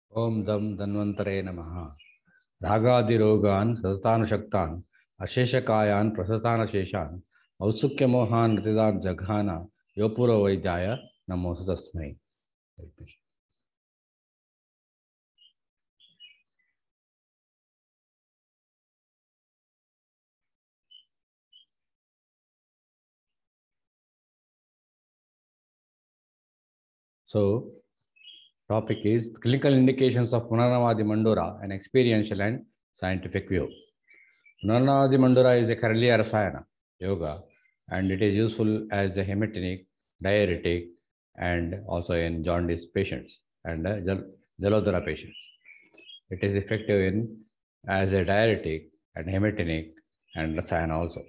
ओम दम धन्वंतरे नमः। रागादिरोगान् सततानुशक्तान् अशेषकायान् प्रसतानशेषान् औत्सुक्यमोहान् रतिदान् जघान यो पूर्ववैद्याय नमोऽस्तु तस्मै। So, topic is clinical indications of Punarnavadi Mandura, an experiential and scientific view. Punarnavadi Mandura is a Karliya Rasayana yoga, and it is useful as a hematinic, diuretic, and also in jaundice patients and Jalodhara patients. It is effective in as a diuretic and hematinic and Rasayana also.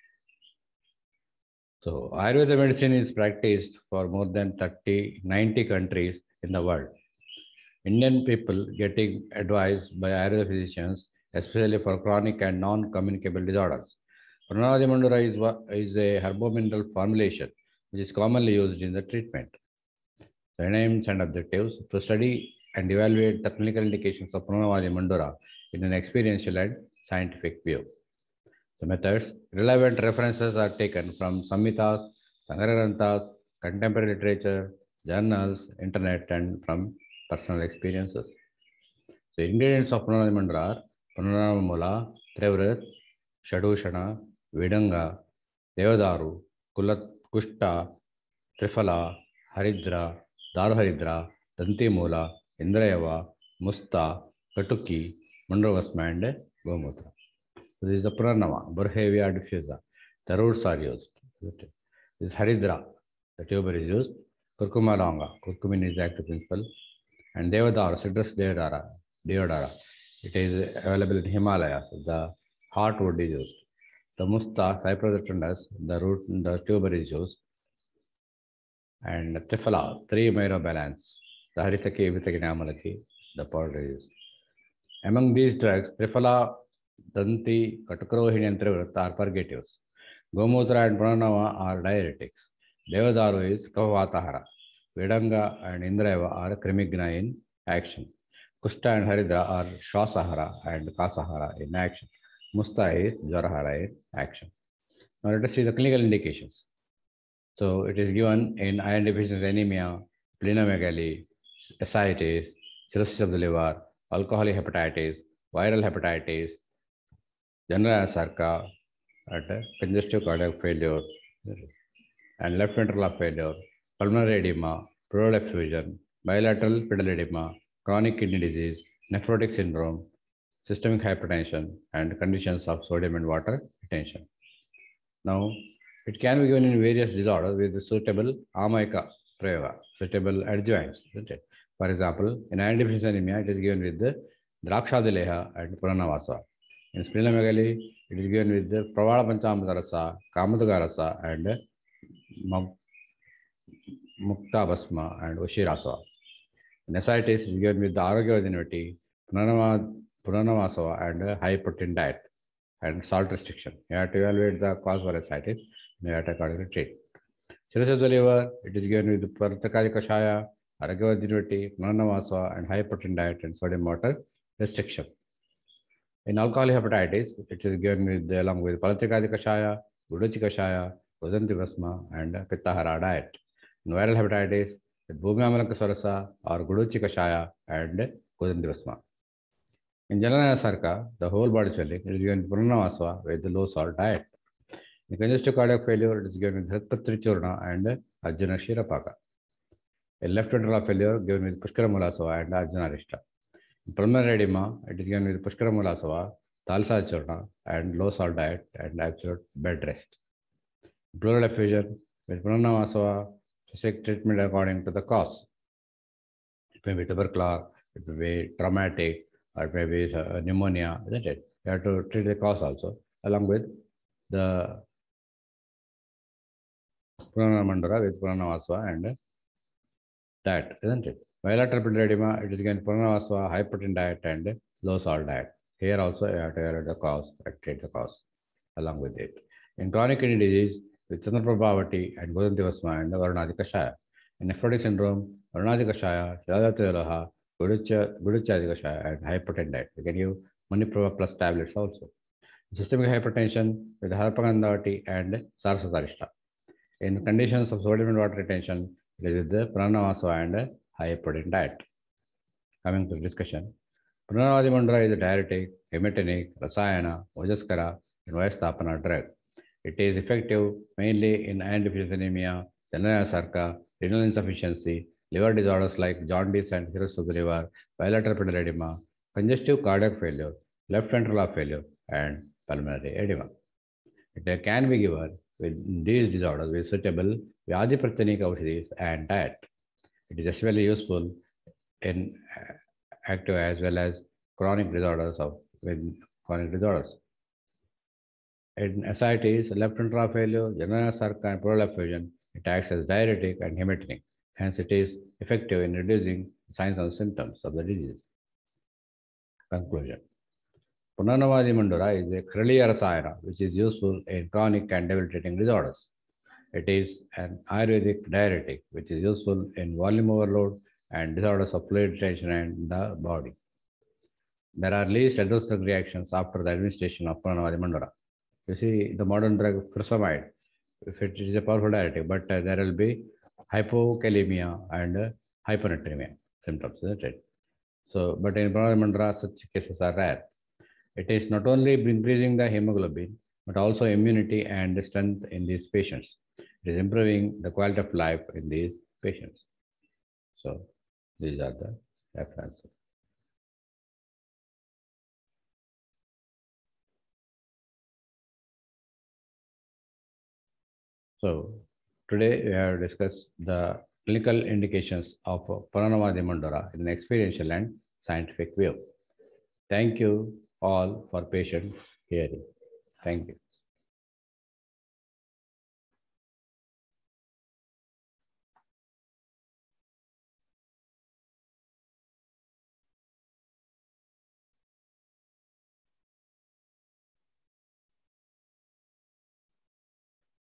So Ayurveda medicine is practiced for more than 90 countries in the world. Indian people getting advice by Ayurveda physicians, especially for chronic and non-communicable disorders. Pranadi Mandura is a herbomineral formulation which is commonly used in the treatment. The aims and objectives to study and evaluate the clinical indications of Pranadi Mandura in an experiential and scientific view. The methods, relevant references are taken from Samhitas, Sangarantas, contemporary literature, journals, internet, and from personal experiences. The ingredients of Pranadi Mandra are Pranamula, Trevrit, Shadushana, Vidanga, Devadaru, Kushta, Trifala, Haridra, Daruharidra, Dantimula, Indrayava, Musta, Katuki, Mandravasma, and Gomutra. This is the Pranama, Burhevia diffusa. The roots are used. This is Haridra, the tuber is used. Kurkuma longa, curcumin is the active principle. And Devadara, Citrus deodara. It is available in Himalayas. The heartwood is used. The Musta, Cyprus tendus, the tuber is used. And Trifala, 3 myrobalance. The Haritaki, Vitaki, Namalaki, the powder is used. Among these drugs, Trifala, Danti, Katakrohini, and Trivrit are purgatives. Gomutra and Pranava are diuretics. Devadaru is Kavatahara. Vedanga and Indrayava are Krimigna in action. Kushta and Haridra are Shwasahara and Kasahara in action. Musta is Jarahara in action. Now let us see the clinical indications. So it is given in iron deficiency anemia, splenomegaly, ascites, cirrhosis of the liver, alcoholic hepatitis, viral hepatitis, general sarca, congestive cardiac failure, and left ventricular failure, pulmonary edema, pleural effusion, bilateral pedal edema, chronic kidney disease, nephrotic syndrome, systemic hypertension, and conditions of sodium and water retention. Now, it can be given in various disorders with suitable amayika prayoga, suitable adjuvants. For example, in iron deficiency anemia, it is given with the Drakshadileha and Puranavasa. In splenomegaly, it is given with the Pravala Panchamrita Rasa, Kamadaka Rasa, and Mukta Basma and Ushirasa. In ascites, it is given with the Arogya Vadinvati, Puranavasava, and high protein diet and salt restriction. You have to evaluate the cause for ascites. You have to accordingly treat. Cirrhosis of the liver, it is given with Pratakari Kashaya, Aragya Vadinvati, Puranavasava, and high protein diet and sodium water restriction. In alcoholic hepatitis, it is given with along with Palatrikadi Kashaya, Guduchi Kashaya, Kudanti Basma, and Pittahara diet. In viral hepatitis, with Bhumiamalaka Sarasa or Guduchi Kashaya and Kudanti Basma. In Jalana Sarka, the whole body swelling, it is given Purnavasva with the low salt diet. In congestive cardiac failure, it is given with Hetpatri Churna and Arjuna Shirapaka. In left ventricular failure, given with Pushkara Mulasava and Arjuna Rishta. In pulmonary edema, it is given with Pushkara Mulasava, Talsa Churna, and low salt diet and absolute bed rest. In pleural effusion, with Pranavasava, to seek treatment according to the cause. It may be tubercular, it may be traumatic, or it may be pneumonia, isn't it? You have to treat the cause also, along with the Puranamandara with Puranavasva and diet, isn't it? Bilateral pedal edema, it is again Puranavasva, high protein diet, and low salt diet. Here also you have to evaluate the cause and treat the cause along with it. In chronic kidney disease, with Chandraprabhavati and Godantivasma and Varunadi Kashaya. In nephrotic syndrome, Varunadi Kashaya, Shradhatayalaha, Guduchadika and hypertension diet. You can give Manipura plus tablets also. Systemic hypertension with hypergandhati and sarsatarishta. In conditions of sodium and water retention, it is with the pranavasa and high protein diet. Coming to discussion, Pranavadi Mandara is a diuretic, emetinic, rasayana, vajaskara, and vayastapana drug. It is effective mainly in iron deficiency anemia, general sarca, renal insufficiency, liver disorders like jaundice and cirrhosis of the liver, bilateral pedal edema, congestive cardiac failure, left ventricular failure, and pulmonary edema. It can be given with these disorders with suitable Vyadhi Pratyanic Aushadhis and diet. It is especially useful in active as well as chronic disorders with chronic disorders. In ascites, left ventricular failure, general sarca, and pleural effusion, it acts as diuretic and emetinic. Hence, it is effective in reducing signs and symptoms of the disease. Conclusion. Pranavadi Mandara is a Khraliya Rasayana which is useful in chronic and debilitating disorders. It is an Ayurvedic diuretic which is useful in volume overload and disorders of fluid retention in the body. There are least adverse drug reactions after the administration of Pranavadi Mandara. You see, the modern drug furosemide, if it is a powerful diuretic, but there will be hypokalemia and hyponatremia symptoms, isn't it? So, but in Pranavadi Mandara, such cases are rare. It is not only increasing the hemoglobin, but also immunity and strength in these patients. It is improving the quality of life in these patients. So, these are the references. So, today we have discussed the clinical indications of Pranavadi Mandara in an experiential and scientific view. Thank you all for patient hearing. Thank you.